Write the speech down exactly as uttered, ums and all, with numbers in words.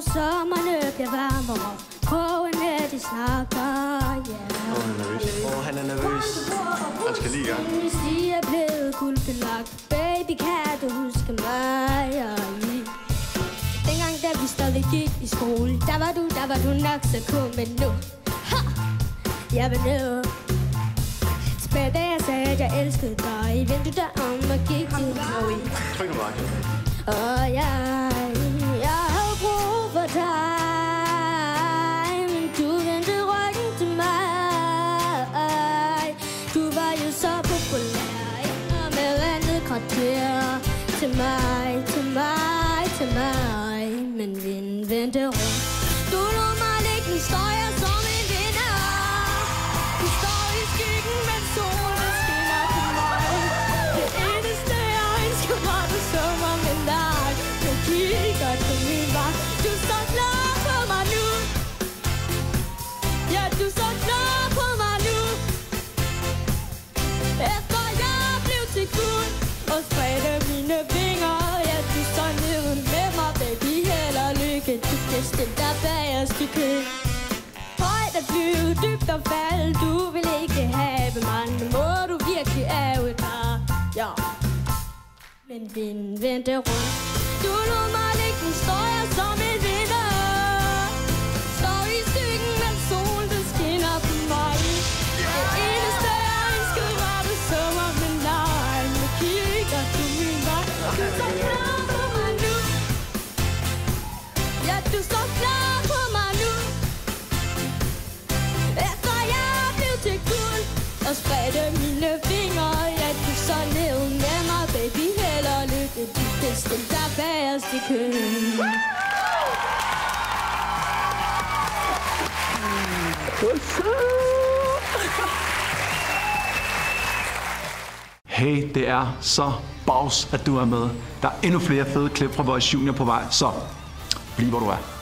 sommerne bliver varmere. Krogene de snakker, ja. Åh, oh, han er nervøs. Åh, oh, han er nervøs. Han skal lige i gang. De er blevet guldbelagt. Baby, kan du huske mig og I? Dengang da vi stadig gik i skole, der var du, der var du nok så cool. Men nu, ha! Jeg vil nu. Tilbage da jeg sagde, at jeg elskede dig, vendte du dig om og gik din vej. Tryk nu bare. Og jeg, jeg har brug for dig, men du vendte ryggen til mig. Du var jo så populær, og med andet kvarter. Til mig, til mig, til mig, men vinden vendte rundt. Du lod mig ligge, nu står jeg som en vinder. Du står i skyggen, men solen skinner på mig. Det eneste jeg ønsker var, du så mig med dig. Du kigger til min vej. Du står klar på mig nu. Ja, du står klar på mig nu. Efter jeg blev til guld og spredte mine vinger. Ja, du står nede med mig, baby. Held og lykke. Du kan stille dig bagerst i kø. Højt at flyve, dybt og falde. Du vil ikke have mig. Nu må du virkelig af et par. Ja, men vinden vendte rundt. Du lod mig ligge, nu står jeg som en vinder. Står i skyggen, men solen den skinner på mig. Det eneste jeg ønskede var, du så mig med nej. Nu kigger du min vej. Du står klar på mig nu. Ja, du står klar på mig nu. Efter jeg blev til guld og spredte mine fingre. Ja, du så ned med mig, baby. Held og lykke. Du kan stille dig bagerst i køen. Hey, det er så bags, at du er med. Der er endnu flere fede klip fra vores junior på vej, så bliv hvor du er.